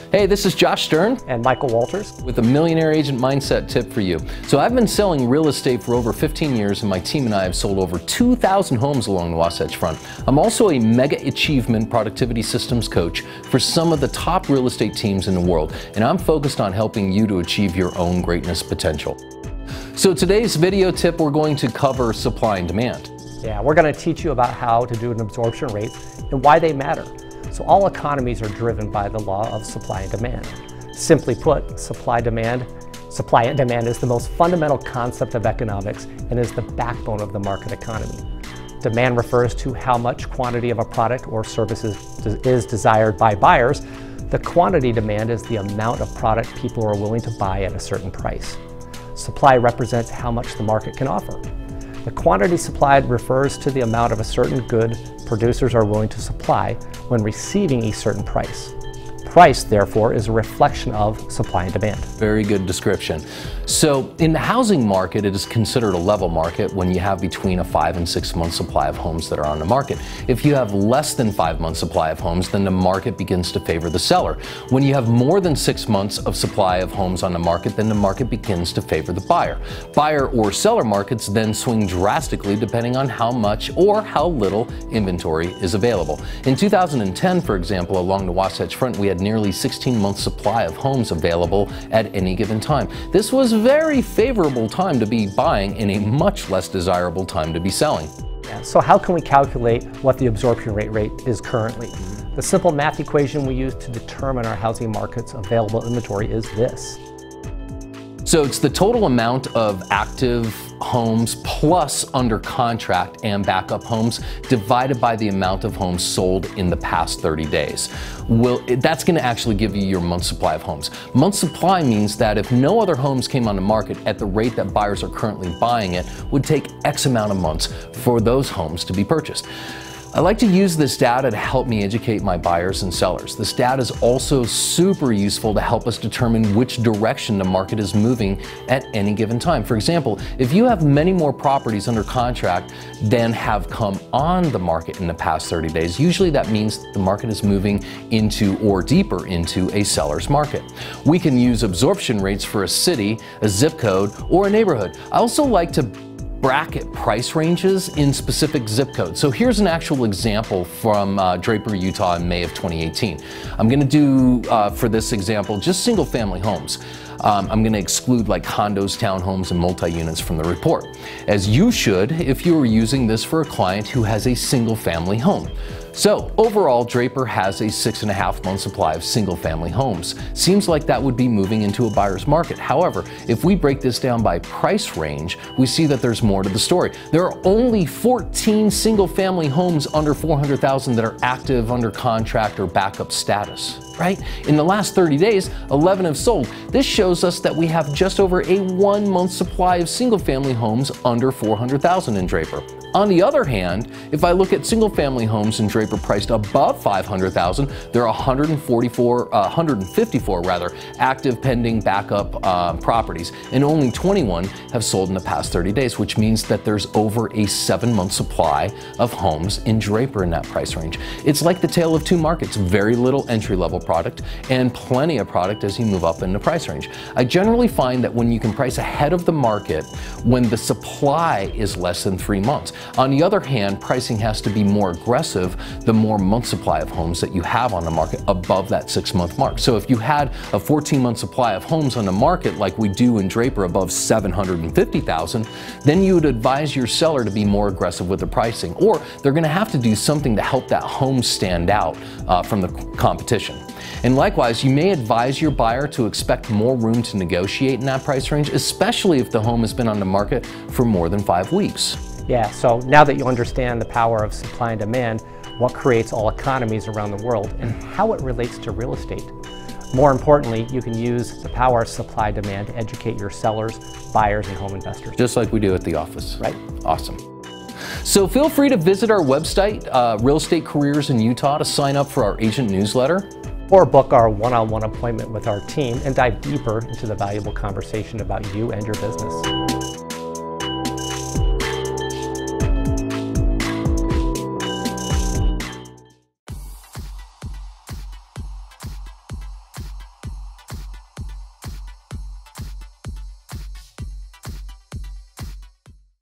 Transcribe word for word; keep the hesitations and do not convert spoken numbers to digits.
Hey, this is Josh Stern and Michael Walters with a Millionaire Agent Mindset tip for you. So I've been selling real estate for over fifteen years, and my team and I have sold over two thousand homes along the Wasatch Front. I'm also a mega achievement productivity systems coach for some of the top real estate teams in the world, and I'm focused on helping you to achieve your own greatness potential. So today's video tip, we're going to cover supply and demand. Yeah, we're going to teach you about how to do an absorption rate and why they matter. So all economies are driven by the law of supply and demand. Simply put, supply demand, supply and demand is the most fundamental concept of economics and is the backbone of the market economy. Demand refers to how much quantity of a product or service is, is desired by buyers. The quantity demand is the amount of product people are willing to buy at a certain price. Supply represents how much the market can offer. The quantity supplied refers to the amount of a certain good producers are willing to supply when receiving a certain price. Price, therefore, is a reflection of supply and demand. Very good description. So in the housing market, it is considered a level market when you have between a five and six month supply of homes that are on the market. If you have less than five months supply of homes, then the market begins to favor the seller. When you have more than six months of supply of homes on the market, then the market begins to favor the buyer. Buyer or seller markets then swing drastically depending on how much or how little inventory is available. In two thousand ten, for example, along the Wasatch Front, we had nearly sixteen months supply of homes available at any given time. This was a very favorable time to be buying and a much less desirable time to be selling. Yeah, so how can we calculate what the absorption rate rate is currently? The simple math equation we use to determine our housing market's available inventory is this. So it's the total amount of active homes plus under contract and backup homes divided by the amount of homes sold in the past thirty days. Well, that's going to actually give you your month supply of homes. Month supply means that if no other homes came on the market at the rate that buyers are currently buying it, would take X amount of months for those homes to be purchased. I like to use this data to help me educate my buyers and sellers. This data is also super useful to help us determine which direction the market is moving at any given time. For example, if you have many more properties under contract than have come on the market in the past thirty days, usually that means the market is moving into or deeper into a seller's market. We can use absorption rates for a city, a zip code, or a neighborhood. I also like to bracket price ranges in specific zip codes. So here's an actual example from uh, Draper, Utah in May of twenty eighteen. I'm going to do, uh, for this example, just single family homes. Um, I'm going to exclude like condos, townhomes, and multi-units from the report, as you should if you were using this for a client who has a single family home. So overall, Draper has a six and a half month supply of single family homes. Seems like that would be moving into a buyer's market. However, if we break this down by price range, we see that there's more to the story. There are only fourteen single family homes under four hundred thousand that are active under contract or backup status, right? In the last thirty days, eleven have sold. This shows us that we have just over a one month supply of single family homes under four hundred thousand in Draper. On the other hand, if I look at single family homes in Draper priced above five hundred thousand, there are one hundred forty-four, uh, one hundred fifty-four rather, active pending backup uh, properties, and only twenty-one have sold in the past thirty days, which means that there's over a seven month supply of homes in Draper in that price range. It's like the tale of two markets, very little entry level product and plenty of product as you move up in the price range. I generally find that when you can price ahead of the market, when the supply is less than three months. On the other hand, pricing has to be more aggressive the more month supply of homes that you have on the market above that six month mark. So if you had a fourteen month supply of homes on the market like we do in Draper above seven hundred fifty thousand, then you would advise your seller to be more aggressive with the pricing, or they're going to have to do something to help that home stand out uh, from the competition. And likewise, you may advise your buyer to expect more room to negotiate in that price range, especially if the home has been on the market for more than five weeks. Yeah, so now that you understand the power of supply and demand, what creates all economies around the world, and how it relates to real estate. More importantly, you can use the power of supply and demand to educate your sellers, buyers, and home investors. Just like we do at the office. Right. Awesome. So feel free to visit our website, uh, Real Estate Careers in Utah, to sign up for our agent newsletter. Or book our one-on-one appointment with our team and dive deeper into the valuable conversation about you and your business.